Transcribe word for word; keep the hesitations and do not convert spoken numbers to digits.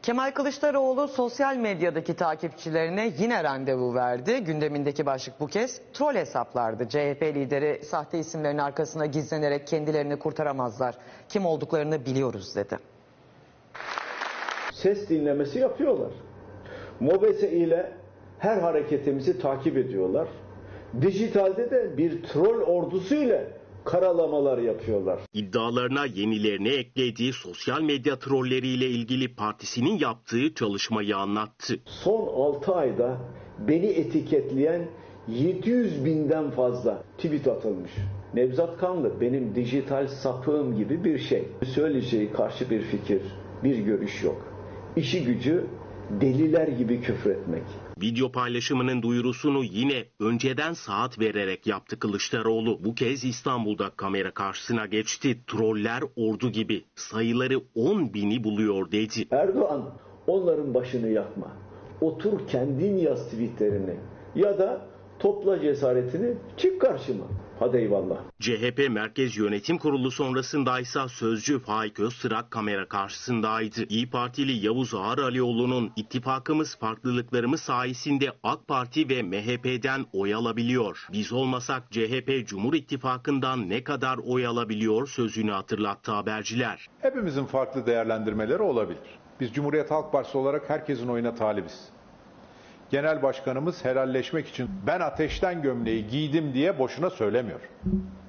Kemal Kılıçdaroğlu sosyal medyadaki takipçilerine yine randevu verdi. Gündemindeki başlık bu kez troll hesaplardı. C H P lideri sahte isimlerin arkasına gizlenerek kendilerini kurtaramazlar. Kim olduklarını biliyoruz dedi. Ses dinlemesi yapıyorlar. MOBESE ile her hareketimizi takip ediyorlar. Dijitalde de bir troll ordusu ile karalamalar yapıyorlar. İddialarına yenilerini eklediği sosyal medya trolleriyle ilgili partisinin yaptığı çalışmayı anlattı. Son altı ayda beni etiketleyen yedi yüz binden fazla tweet atılmış. Nevzat Kanlı benim dijital sapığım gibi bir şey. Söyleyeceği karşı bir fikir, bir görüş yok. İşi gücü deliler gibi küfretmek. Video paylaşımının duyurusunu yine önceden saat vererek yaptı Kılıçdaroğlu. Bu kez İstanbul'da kamera karşısına geçti. Troller ordu gibi, sayıları on bini buluyor dedi. Erdoğan, onların başını yakma. Otur kendin yaz tweetlerini ya da topla cesaretini, çık karşıma. Hadi eyvallah. C H P Merkez Yönetim Kurulu sonrasındaysa sözcü Faik Öztürk kamera karşısındaydı. İYİ Partili Yavuz Ağaralioğlu'nun ittifakımız farklılıklarımız sayesinde AK Parti ve M H P'den oy alabiliyor. Biz olmasak C H P Cumhur İttifakı'ndan ne kadar oy alabiliyor sözünü hatırlattı haberciler. Hepimizin farklı değerlendirmeleri olabilir. Biz Cumhuriyet Halk Partisi olarak herkesin oyuna talibiz. Genel Başkanımız helalleşmek için ben ateşten gömleği giydim diye boşuna söylemiyor.